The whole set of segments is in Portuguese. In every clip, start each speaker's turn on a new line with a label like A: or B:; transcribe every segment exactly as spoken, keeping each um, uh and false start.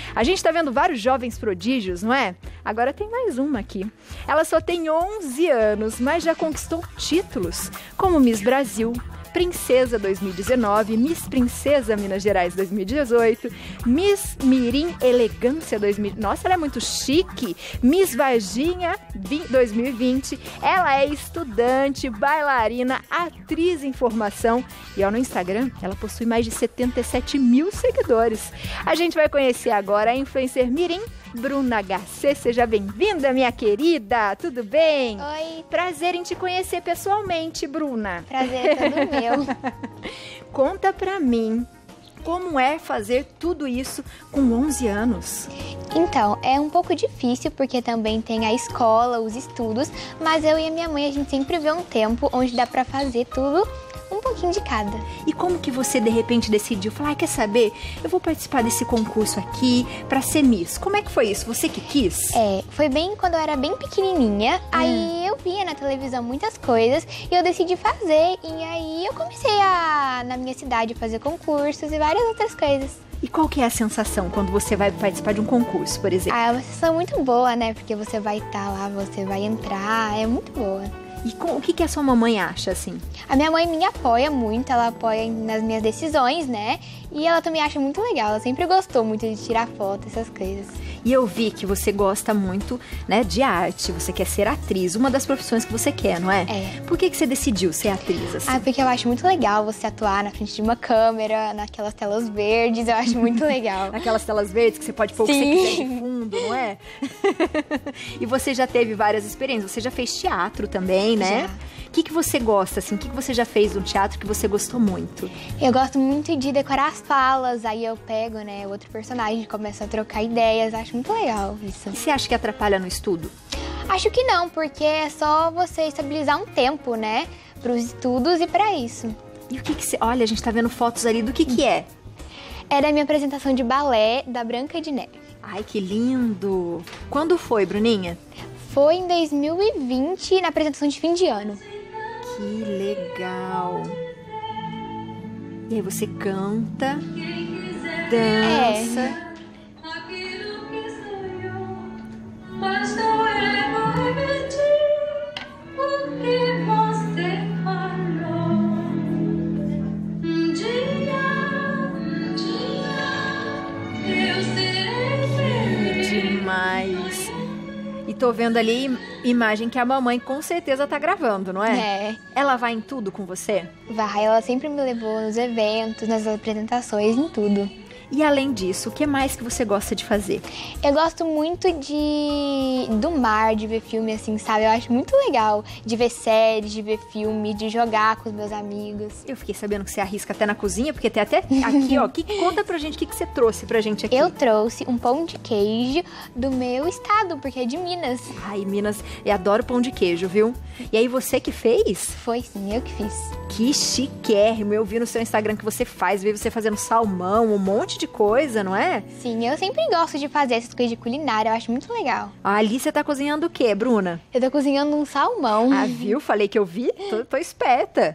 A: A gente tá vendo vários jovens prodígios, não é? Agora tem mais uma aqui. Ela só tem onze anos, mas já conquistou títulos, como Miss Brasil, Princesa dois mil e dezenove, Miss Princesa Minas Gerais dois mil e dezoito, Miss Mirim Elegância dois mil... Nossa, ela é muito chique! Miss Varginha dois mil e vinte. Ela é estudante, bailarina, atriz em formação e ó, no Instagram ela possui mais de setenta e sete mil seguidores. A gente vai conhecer agora a influencer Mirim, Bruna H C. Seja bem-vinda, minha querida! Tudo bem?
B: Oi!
A: Prazer em te conhecer pessoalmente, Bruna.
B: Prazer é todo meu.
A: Conta pra mim, como é fazer tudo isso com onze anos?
B: Então, é um pouco difícil porque também tem a escola, os estudos, mas eu e a minha mãe, a gente sempre vê um tempo onde dá pra fazer tudo um pouquinho de cada.
A: E como que você de repente decidiu? Falar, ah, quer saber? Eu vou participar desse concurso aqui pra ser Miss. Como é que foi isso? Você que quis?
B: É, foi bem quando eu era bem pequenininha, hum. aí eu via na televisão muitas coisas e eu decidi fazer. E aí eu comecei a, na minha cidade, fazer concursos e várias outras coisas.
A: E qual que é a sensação quando você vai participar de um concurso, por exemplo?
B: Ah, é uma sensação muito boa, né? Porque você vai estar lá, você vai entrar, é muito boa.
A: E com, o que, que a sua mamãe acha, assim?
B: A minha mãe me apoia muito, ela apoia nas minhas decisões, né? E ela também acha muito legal, ela sempre gostou muito de tirar foto, essas coisas.
A: E eu vi que você gosta muito, né, de arte, você quer ser atriz, uma das profissões que você quer, não é?
B: É.
A: Por que, que você decidiu ser atriz, assim?
B: Ah, porque eu acho muito legal você atuar na frente de uma câmera, naquelas telas verdes, eu acho muito legal.
A: Naquelas telas verdes que você pode pôr o que você quiser de fundo, não é? E você já teve várias experiências, você já fez teatro também, né?
B: Já.
A: O que, que você gosta, assim? O que, que você já fez no teatro que você gostou muito?
B: Eu gosto muito de decorar as falas, aí eu pego, né, outro personagem, começo a trocar ideias, acho muito legal isso.
A: E você acha que atrapalha no estudo?
B: Acho que não, porque é só você estabilizar um tempo, né, para os estudos e para isso.
A: E o que que você... Olha, a gente tá vendo fotos ali, do que que é?
B: Era a minha apresentação de balé da Branca de Neve.
A: Ai, que lindo! Quando foi, Bruninha?
B: Foi em dois mil e vinte, na apresentação de fim de ano.
A: Que legal! E aí você canta, dança...
B: É.
C: Mas não é repetir o que você falou. Um dia, um dia, eu serei feliz.
A: Demais! E tô vendo ali imagem que a mamãe com certeza tá gravando, não é?
B: É.
A: Ela vai em tudo com você?
B: Vai, ela sempre me levou nos eventos, nas apresentações, em tudo.
A: E além disso, o que mais que você gosta de fazer?
B: Eu gosto muito de do mar, de ver filme assim, sabe? Eu acho muito legal de ver séries, de ver filme, de jogar com os meus amigos.
A: Eu fiquei sabendo que você arrisca até na cozinha, porque tem até aqui, ó. Que, conta pra gente o que, que você trouxe pra gente aqui.
B: Eu trouxe um pão de queijo do meu estado, porque é de Minas.
A: Ai, Minas, eu adoro pão de queijo, viu? E aí, você que fez?
B: Foi sim, eu que fiz.
A: Que chiquérrimo. Eu vi no seu Instagram que você faz, vi você fazendo salmão, um monte de coisa, não é?
B: Sim, eu sempre gosto de fazer essas coisas de culinária, eu acho muito legal.
A: Ali você tá cozinhando o quê, Bruna?
B: Eu tô cozinhando um salmão.
A: Ah, viu? Falei que eu vi? Tô, tô esperta.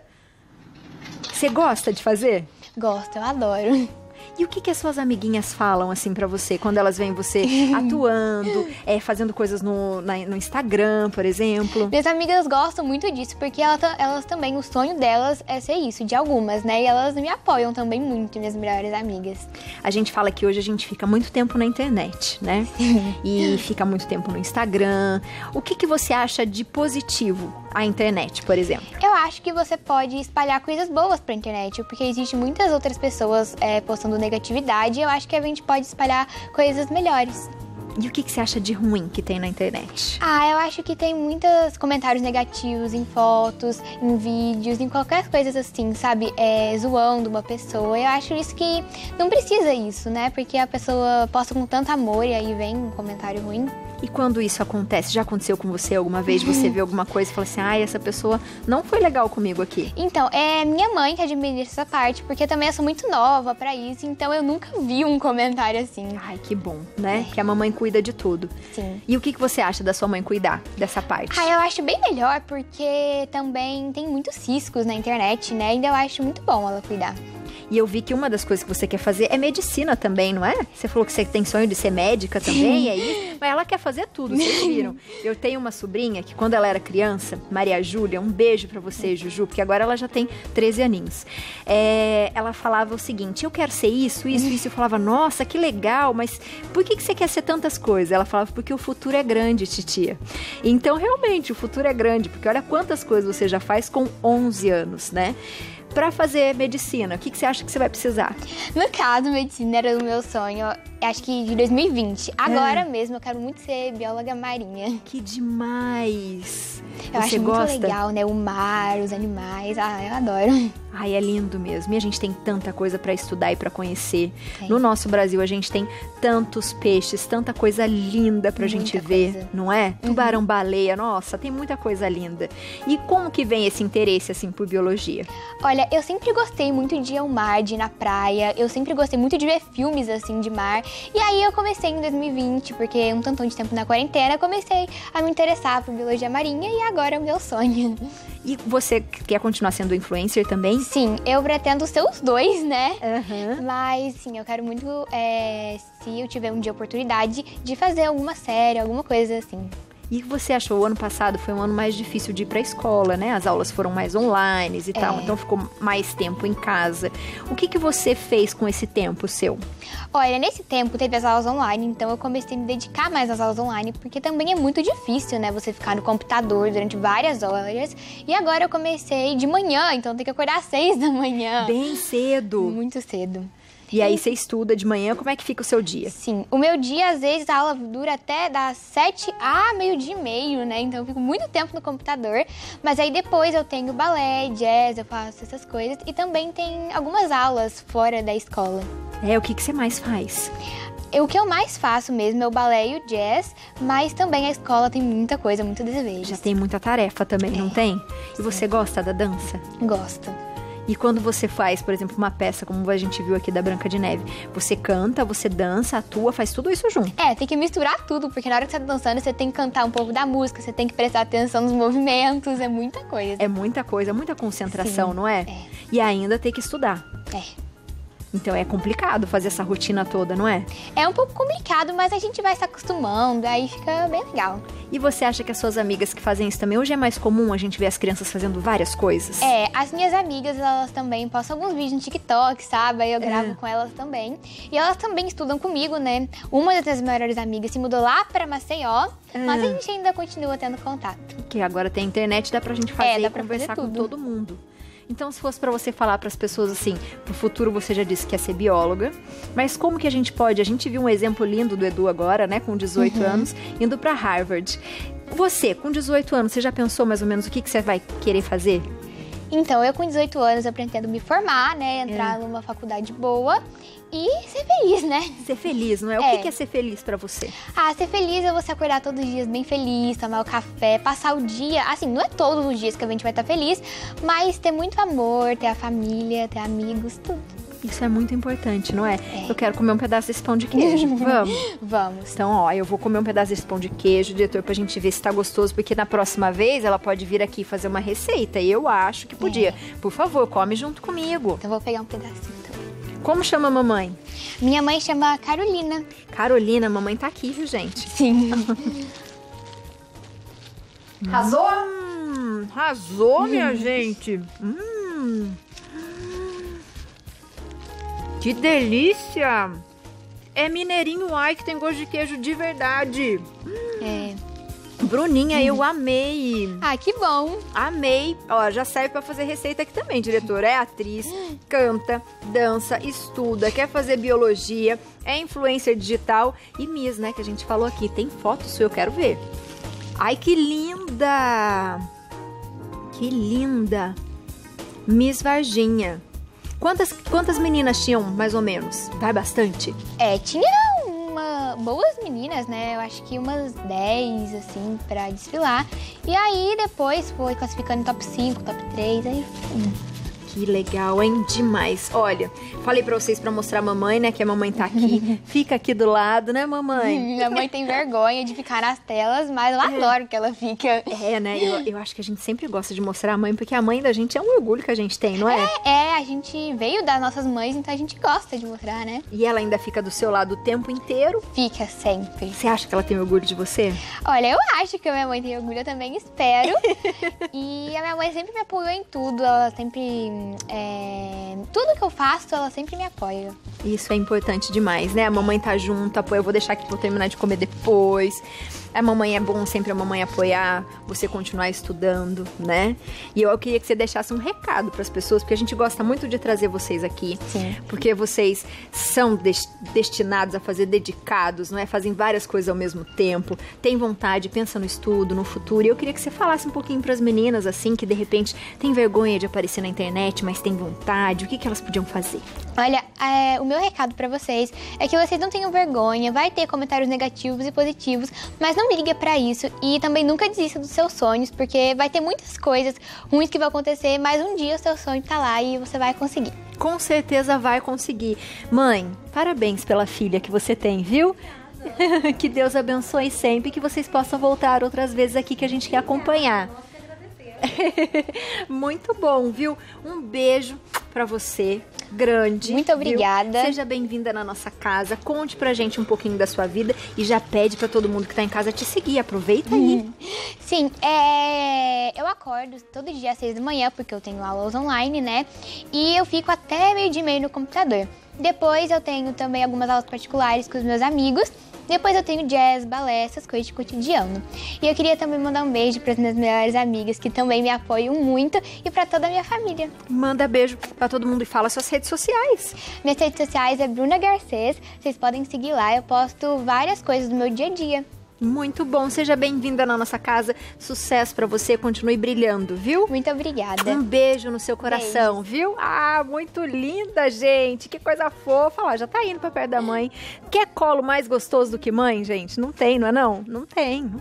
A: Você gosta de fazer?
B: Gosto, eu adoro.
A: E o que, que as suas amiguinhas falam, assim, pra você, quando elas veem você atuando, é, fazendo coisas no, na, no Instagram, por exemplo?
B: Minhas amigas gostam muito disso, porque ela, elas também, o sonho delas é ser isso, de algumas, né? E elas me apoiam também muito, minhas melhores amigas.
A: A gente fala que hoje a gente fica muito tempo na internet, né? E fica muito tempo no Instagram. O que, que você acha de positivo a internet, por exemplo?
B: Eu acho que você pode espalhar coisas boas pra internet, porque existem muitas outras pessoas é, postando negatividade, e eu acho que a gente pode espalhar coisas melhores.
A: E o que, que você acha de ruim que tem na internet?
B: Ah, eu acho que tem muitos comentários negativos em fotos, em vídeos, em qualquer coisa assim, sabe? É, zoando uma pessoa. Eu acho isso que não precisa isso, né? Porque a pessoa posta com tanto amor e aí vem um comentário ruim.
A: E quando isso acontece, já aconteceu com você alguma vez? Você vê alguma coisa e fala assim, ai, essa pessoa não foi legal comigo aqui.
B: Então, é minha mãe que administra essa parte, porque também eu sou muito nova pra isso, então eu nunca vi um comentário assim.
A: Ai, que bom, né? É. Que a mamãe cuida de tudo.
B: Sim.
A: E o que, que você acha da sua mãe cuidar dessa parte?
B: Ah, eu acho bem melhor, porque também tem muitos ciscos na internet, né? E eu acho muito bom ela cuidar.
A: E eu vi que uma das coisas que você quer fazer é medicina também, não é? Você falou que você tem sonho de ser médica também, é isso? Mas ela quer fazer tudo, vocês viram? Eu tenho uma sobrinha que quando ela era criança, Maria Júlia, um beijo pra você, Juju, porque agora ela já tem treze aninhos. É, ela falava o seguinte, eu quero ser isso, isso, isso. Eu falava, nossa, que legal, mas por que, que você quer ser tantas coisas? Ela falava, porque o futuro é grande, titia. Então, realmente, o futuro é grande, porque olha quantas coisas você já faz com onze anos, né? Pra fazer medicina, o que, que você acha que você vai precisar?
B: No caso, medicina era o meu sonho, acho que de dois mil e vinte. Agora é. mesmo, eu quero muito ser bióloga marinha.
A: Que demais!
B: Eu
A: você
B: acho
A: gosta?
B: muito legal, né? O mar, os animais, ah, eu adoro.
A: Ai, é lindo mesmo. E a gente tem tanta coisa pra estudar e pra conhecer.
B: Tem.
A: No nosso Brasil, a gente tem tantos peixes, tanta coisa linda pra
B: Muita
A: gente ver,
B: coisa.
A: não é?
B: Uhum.
A: Tubarão-baleia, nossa, tem muita coisa linda. E como que vem esse interesse, assim, por biologia?
B: Olha, eu sempre gostei muito de ir ao mar, de ir na praia. Eu sempre gostei muito de ver filmes, assim, de mar. E aí eu comecei em dois mil e vinte, porque um tantão de tempo na quarentena, comecei a me interessar por biologia marinha e agora é o meu sonho.
A: E você quer continuar sendo influencer também?
B: Sim, eu pretendo ser os dois, né?
A: Aham.
B: Mas, sim, eu quero muito, é, se eu tiver um dia a oportunidade, de fazer alguma série, alguma coisa assim.
A: E você achou o ano passado foi um ano mais difícil de ir pra escola, né? As aulas foram mais online e tal,
B: É.
A: então ficou mais tempo em casa. O que que você fez com esse tempo seu?
B: Olha, nesse tempo teve as aulas online, então eu comecei a me dedicar mais às aulas online, porque também é muito difícil, né? Você ficar no computador durante várias horas. E agora eu comecei de manhã, então tem que acordar às seis da manhã.
A: Bem cedo.
B: Muito cedo.
A: E aí você estuda de manhã, como é que fica o seu dia?
B: Sim, o meu dia, às vezes, a aula dura até das sete a meio-dia e meio, né? Então eu fico muito tempo no computador. Mas aí depois eu tenho balé, jazz, eu faço essas coisas. E também tem algumas aulas fora da escola.
A: É, o que que você mais faz?
B: E o que eu mais faço mesmo é o balé e o jazz, mas também a escola tem muita coisa, muito desejo.
A: Já tem muita tarefa também, não tem? E você gosta da dança?
B: Gosto.
A: E quando você faz, por exemplo, uma peça, como a gente viu aqui da Branca de Neve, você canta, você dança, atua, faz tudo isso junto.
B: É, tem que misturar tudo, porque na hora que você tá dançando, você tem que cantar um pouco da música, você tem que prestar atenção nos movimentos, é muita coisa.
A: É muita coisa, muita concentração,
B: Sim,
A: não é?
B: é.
A: E ainda tem que estudar.
B: É.
A: Então é complicado fazer essa rotina toda, não é?
B: É um pouco complicado, mas a gente vai se acostumando, aí fica bem legal.
A: E você acha que as suas amigas que fazem isso também, hoje é mais comum a gente ver as crianças fazendo várias coisas?
B: É, as minhas amigas, elas também postam alguns vídeos no TikTok, sabe? Aí eu gravo com elas também. E elas também estudam comigo, né? Uma das minhas melhores amigas se mudou lá pra Maceió, mas a gente ainda continua tendo contato.
A: Que agora tem internet, dá pra gente fazer
B: É, dá
A: e
B: pra
A: conversar
B: fazer
A: com
B: tudo.
A: todo mundo. Então, se fosse pra você falar pras pessoas assim, pro futuro você já disse que quer ser bióloga, mas como que a gente pode? A gente viu um exemplo lindo do Edu agora, né, com dezoito
B: Uhum.
A: anos, indo pra Harvard. Você, com dezoito anos, você já pensou mais ou menos o que, que você vai querer fazer?
B: Então, eu com dezoito anos, eu pretendo me formar, né? Entrar numa faculdade boa e ser feliz, né?
A: Ser feliz, não é? O
B: É.
A: que que é ser feliz pra você?
B: Ah, ser feliz é você acordar todos os dias bem feliz, tomar o café, passar o dia... Assim, não é todos os dias que a gente vai estar feliz, mas ter muito amor, ter a família, ter amigos, tudo.
A: Isso é muito importante, não é? Eu quero comer um pedaço desse pão de queijo. Vamos?
B: Vamos.
A: Então, ó, eu vou comer um pedaço desse pão de queijo, diretor, pra gente ver se tá gostoso, porque na próxima vez ela pode vir aqui fazer uma receita, e eu acho que podia. Por favor, come junto comigo.
B: Então, vou pegar um pedacinho. Então.
A: Como chama a mamãe?
B: Minha mãe chama Carolina.
A: Carolina, a mamãe tá aqui, viu, gente?
B: Sim.
A: Arrasou? Hum, arrasou, minha gente. Hum. Que delícia! É mineirinho, ai, que tem gosto de queijo de verdade.
B: É.
A: Bruninha, eu amei.
B: Ah, que bom.
A: Amei. Ó, já serve pra fazer receita aqui também, diretor. É atriz, canta, dança, estuda, quer fazer biologia, é influencer digital e Miss, né, que a gente falou aqui. Tem foto sua, eu quero ver. Ai, que linda! Que linda! Miss Varginha. Quantas, quantas meninas tinham, mais ou menos? Vai bastante?
B: É, tinha uma, boas meninas, né? Eu acho que umas dez, assim, pra desfilar. E aí, depois, foi classificando em top cinco, top três, aí... hum.
A: Que legal, hein? Demais. Olha, falei pra vocês pra mostrar a mamãe, né? Que a mamãe tá aqui. Fica aqui do lado, né, mamãe?
B: Minha mãe tem vergonha de ficar nas telas, mas eu adoro que ela fica.
A: É, né? Eu, eu acho que a gente sempre gosta de mostrar a mãe, porque a mãe da gente é um orgulho que a gente tem, não é?
B: É, é, a gente veio das nossas mães, então a gente gosta de mostrar, né?
A: E ela ainda fica do seu lado o tempo inteiro.
B: Fica sempre.
A: Você acha que ela tem orgulho de você?
B: Olha, eu acho que a minha mãe tem orgulho, eu também espero. E a minha mãe sempre me apoiou em tudo, ela sempre... É, tudo que eu faço, ela sempre me apoia.
A: Isso é importante demais, né? A mamãe tá junto, apoia. Eu vou deixar aqui pra eu terminar de comer depois. A mamãe é bom sempre a mamãe apoiar, você continuar estudando, né? E eu queria que você deixasse um recado pras pessoas, porque a gente gosta muito de trazer vocês aqui.
B: Sim.
A: Porque vocês são des- destinados a fazer dedicados, não é? Fazem várias coisas ao mesmo tempo, têm vontade, pensam no estudo, no futuro. E eu queria que você falasse um pouquinho pras meninas, assim, que de repente têm vergonha de aparecer na internet, mas têm vontade. O que, que elas podiam fazer?
B: Olha, é, o meu recado pra vocês é que vocês não tenham vergonha, vai ter comentários negativos e positivos, mas não liga pra isso e também nunca desista dos seus sonhos, porque vai ter muitas coisas ruins que vão acontecer, mas um dia o seu sonho tá lá e você vai conseguir.
A: Com certeza vai conseguir. Mãe, parabéns pela filha que você tem, viu? Que Deus abençoe sempre, que vocês possam voltar outras vezes aqui que a gente quer acompanhar. Muito bom, viu? Um beijo pra você, grande.
B: Muito obrigada.
A: Viu? Seja bem-vinda na nossa casa. Conte pra gente um pouquinho da sua vida e já pede pra todo mundo que tá em casa te seguir. Aproveita aí.
B: Sim, é... eu acordo todo dia às seis da manhã, porque eu tenho aulas online, né? E eu fico até meio dia e meio no computador. Depois eu tenho também algumas aulas particulares com os meus amigos. Depois eu tenho jazz, balé, essas coisas de cotidiano. E eu queria também mandar um beijo para as minhas melhores amigas, que também me apoiam muito, e para toda a minha família.
A: Manda beijo pra todo mundo e fala suas redes sociais.
B: Minhas redes sociais é Bruna Garcês, vocês podem seguir lá, eu posto várias coisas do meu dia a dia.
A: Muito bom, seja bem-vinda na nossa casa. Sucesso pra você, continue brilhando, viu?
B: Muito obrigada.
A: Um beijo no seu coração, viu? Ah, muito linda, gente. Que coisa fofa. Ó, já tá indo pra perto da mãe. Quer colo mais gostoso do que mãe, gente? Não tem, não é não? Não tem, não